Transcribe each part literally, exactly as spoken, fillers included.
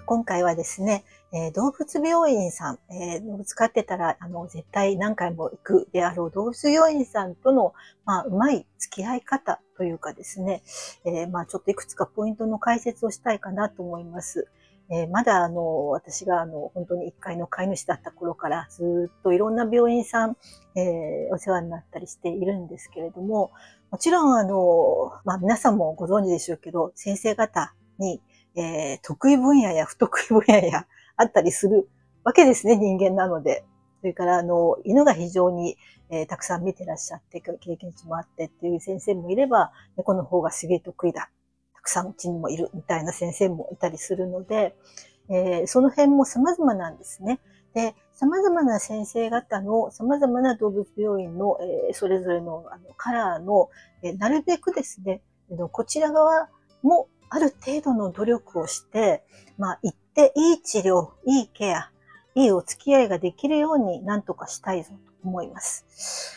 今回はですね、えー、動物病院さん、えー、動物飼ってたら、あの、絶対何回も行くであろう動物病院さんとの、まあ、うまい付き合い方というかですね、えー、まあ、ちょっといくつかポイントの解説をしたいかなと思います。えー、まだ、あの、私が、あの、本当にいっかいの飼い主だった頃から、ずっといろんな病院さん、えー、お世話になったりしているんですけれども、もちろん、あの、まあ、皆さんもご存知でしょうけど、先生方に、えー、得意分野や不得意分野やあったりするわけですね、人間なので。それから、あの、犬が非常に、えー、たくさん見てらっしゃって、経験値もあってっていう先生もいれば、猫の方がすげえ得意だ。たくさんうちにもいるみたいな先生もいたりするので、えー、その辺も様々なんですね。で、様々な先生方の様々な動物病院の、えー、それぞれのあのカラーの、えー、なるべくですね、こちら側もある程度の努力をして、まあ、行っていい治療、いいケア、いいお付き合いができるように何とかしたいぞと思います。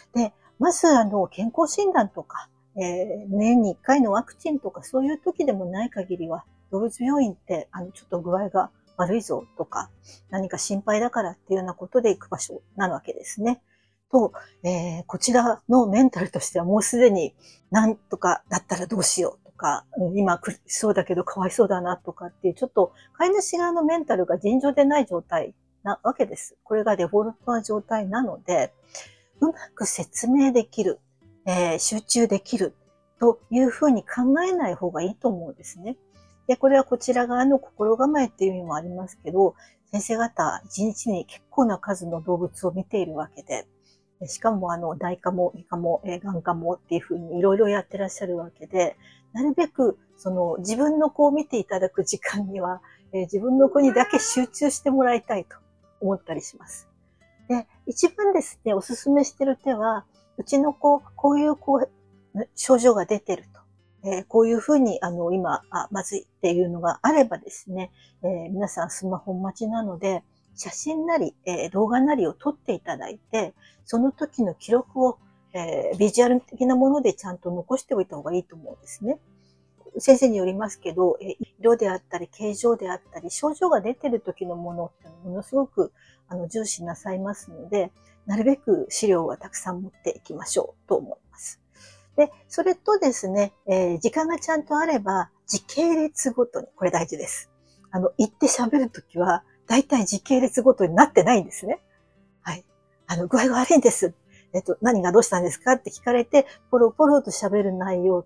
で、まず、あの、健康診断とか、えー、年にいっかいのワクチンとかそういう時でもない限りは、動物病院って、あの、ちょっと具合が悪いぞとか、何か心配だからっていうようなことで行く場所なわけですね。と、えー、こちらのメンタルとしてはもうすでに何とかだったらどうしようとか、今苦しそうだけどかわいそうだなとかっていう、ちょっと飼い主側のメンタルが尋常でない状態なわけです。これがデフォルトな状態なので、うまく説明できる、えー、集中できるというふうに考えない方がいいと思うんですね。で、これはこちら側の心構えっていう意味もありますけど、先生方一日に結構な数の動物を見ているわけで、しかもあの、大科も、胃科も、眼科もっていうふうにいろいろやってらっしゃるわけで、なるべくその自分の子を見ていただく時間には、えー、自分の子にだけ集中してもらいたいと思ったりします。で、一番ですね、おすすめしてる手は、うちの子、こういうこう症状が出てると。えー、こういうふうに、あの、今、あ、まずいっていうのがあればですね、えー、皆さんスマホ待ちなので、写真なり、えー、動画なりを撮っていただいて、その時の記録を、えー、ビジュアル的なものでちゃんと残しておいた方がいいと思うんですね。先生によりますけど、え色であったり、形状であったり、症状が出てる時のものってものすごくあの重視なさいますので、なるべく資料はたくさん持っていきましょうと思います。で、それとですね、えー、時間がちゃんとあれば、時系列ごとに、これ大事です。あの、言って喋るときは、だいたい時系列ごとになってないんですね。はい。あの、具合が悪いんです。えっと、何がどうしたんですかって聞かれて、ポロポロと喋る内容って、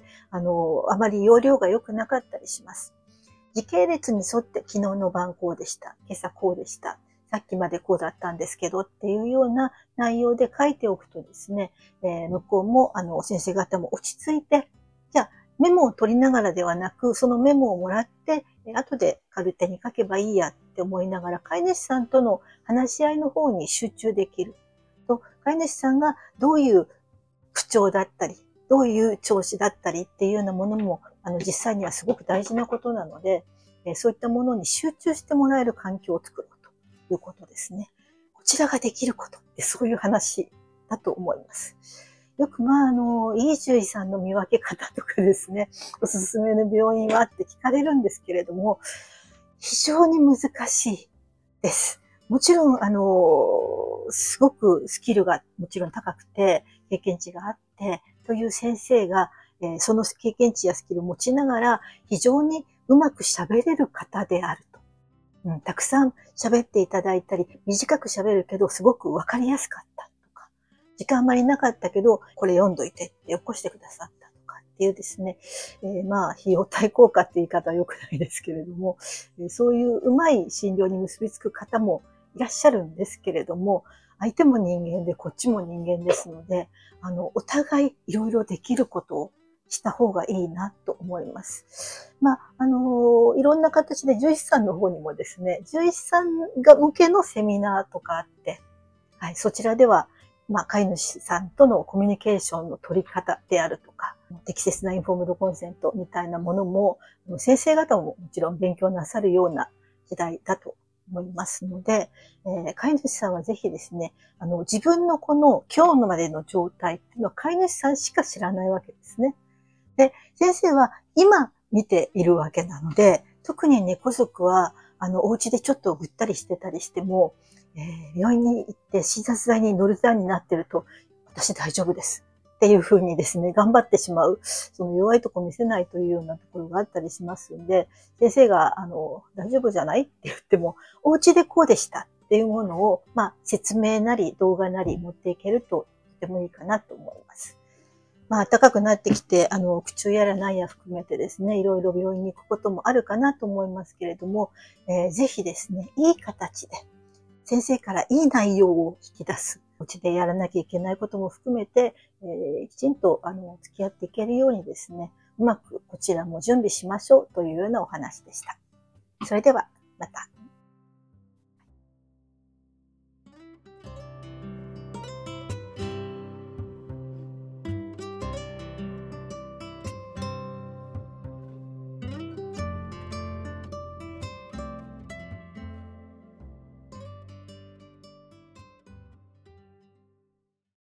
あの、あまり容量が良くなかったりします。時系列に沿って昨日の晩こうでした。今朝こうでした。さっきまでこうだったんですけどっていうような内容で書いておくとですね、えー、向こうも、あの、先生方も落ち着いて、じゃあ、メモを取りながらではなく、そのメモをもらって、後でカルテに書けばいいやって思いながら、飼い主さんとの話し合いの方に集中できる。と、飼い主さんがどういう口調だったり、どういう調子だったりっていうようなものも、あの、実際にはすごく大事なことなので、えそういったものに集中してもらえる環境を作ろうということですね。こちらができることってそういう話だと思います。よく、まあ、あの、いい獣医さんの見分け方とかですね、おすすめの病院はって聞かれるんですけれども、非常に難しいです。もちろん、あの、すごくスキルがもちろん高くて、経験値があって、という先生が、えー、その経験値やスキルを持ちながら、非常にうまく喋れる方であると。うん、たくさん喋っていただいたり、短く喋るけど、すごくわかりやすかったとか、時間あまりなかったけど、これ読んどいてって起こしてくださったとかっていうですね、えー、まあ、費用対効果って言い方は良くないですけれども、えー、そういううまい診療に結びつく方もいらっしゃるんですけれども、相手も人間でこっちも人間ですので、あの、お互いいろいろできることをした方がいいなと思います。まあ、あのー、いろんな形で獣医師さんの方にもですね、獣医師さんが向けのセミナーとかあって、はい、そちらでは、まあ、飼い主さんとのコミュニケーションの取り方であるとか、適切なインフォームドコンセントみたいなものも、先生方ももちろん勉強なさるような時代だと思いますので、えー、飼い主さんはぜひですね、あの、自分のこの今日のまでの状態っていうのは飼い主さんしか知らないわけですね。で、先生は今見ているわけなので、特に猫族は、 あの、お家でちょっとぐったりしてたりしても、えー、病院に行って診察台に乗る段になってると、私大丈夫です。っていうふうにですね、頑張ってしまう、その弱いとこ見せないというようなところがあったりしますんで、先生が、あの、大丈夫じゃないって言っても、お家でこうでしたっていうものを、まあ、説明なり動画なり持っていけるととてもいいかなと思います。まあ、暖かくなってきて、あの、口中やらなんや含めてですね、いろいろ病院に行くこともあるかなと思いますけれども、えー、ぜひですね、いい形で、先生からいい内容を引き出す。うちでやらなきゃいけないことも含めて、えー、きちんと、あの、付き合っていけるようにですね、うまくこちらも準備しましょうというようなお話でした。それでは、また。